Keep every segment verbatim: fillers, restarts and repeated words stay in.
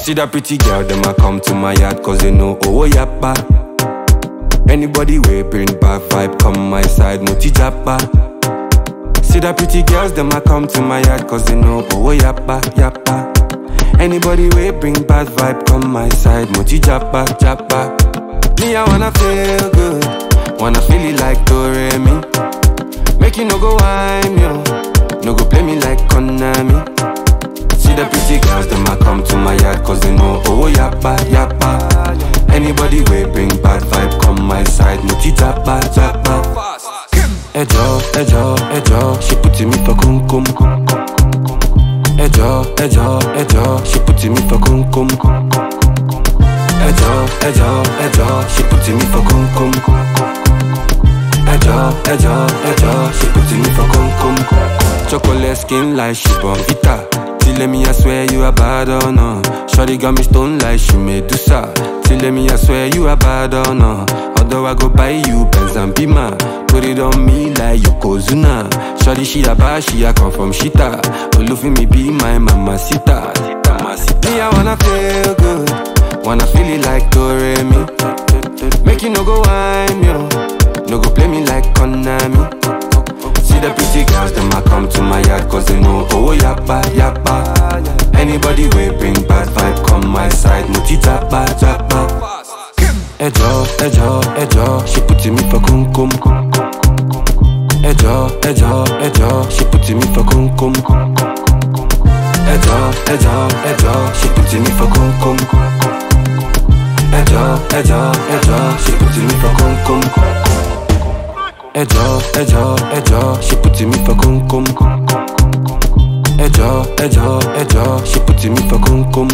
See that pretty girl, them a come to my yard cause they know oh yappa. Anybody way bring bad vibe, come my side, moti jappa. See that pretty girls, them a come to my yard cause they know oh yappa, yappa. Anybody way bring bad vibe, come my side, moti jappa, jappa. Me I wanna feel good, wanna feel it like Doremi. Make you no go whine, yo, no go play me like Konami. See the pretty girls, them a come to my yard cause they know oh yappa, yappa. Anybody way bring bad vibe, come my side, moti jappa, jappa. Ejo, ejo, ejo, she put me for kum kum. Ejo, ejo, ejo, she put me for kum kum. Ejo, ejo, ejo, she put me for kum kum. Ejo, ejo, ejo, she put me for kum kum. Chocolate skin like she born vita. Till me I swear you a bad or no. Shawty got me stone like she Medusa. Till me I swear you a bad or no. Although I go buy you Benz and Beamer, put it on me like Yokozuna. Shawty she a bad, she a come from Shita. Olufi me be my mamacita. Me I wanna feel good, wanna feel it like Doremi. Make you no go whine, yo, no go play me like Konami. See the pretty girls, them a come to my yard cause they know oh yappa, yappa. Anybody way bring bad vibe, come my side, moti jappa, jappa. Ejo, ejo, ejo, she put me for kum kum. Ejo, ejo, ejo, she put me for kum kum. Ejo, ejo, ejo, she put me for kum kum. Ejo, ejo, ejo, she put me for kum kum. Ejo, ejo, ejo, she put me for kum kum. Ejo, ejo, ejo, she put me for kum kum.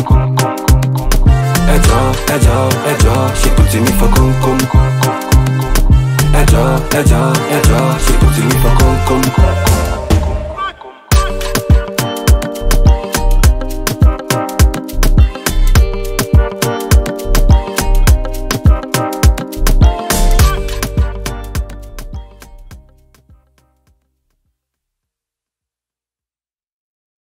Ejo, ejo, ejo, she put me for kum kum. Ejo, ejo, ejo, she put me for kum kum.